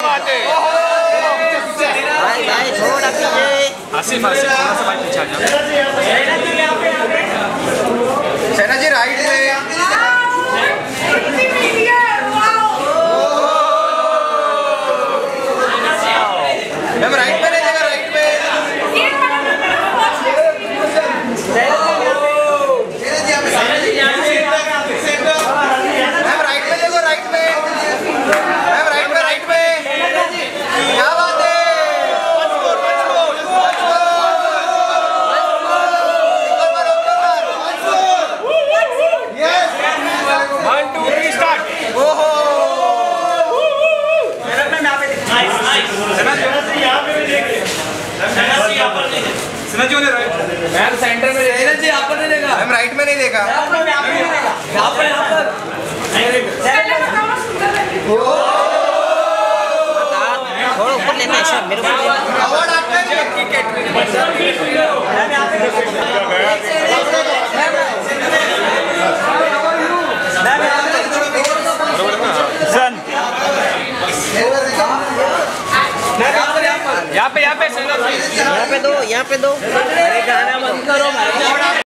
भाई छोड़ पीछे। आसिफ आसिफ थोड़ा सा भाई पीछे आ जाओ। सेना जी राइट में। मैम राइट में नहीं देगा, राइट में। मैम राइट में देखो, राइट में। मैम राइट में, राइट में। क्या बात है। 1 2 3 स्टार्ट। ओहो Sinha ji right. Ma'am centre में सेना जी यहाँ पर नहीं देखा। मैम राइट में नहीं देखा। यहाँ पर थोड़ा ऊपर लेना है मेरे को। अवार्ड आता है क्रिकेट यहाँ पे यहाँ पे दो। अरे गाना बंद करो भाई।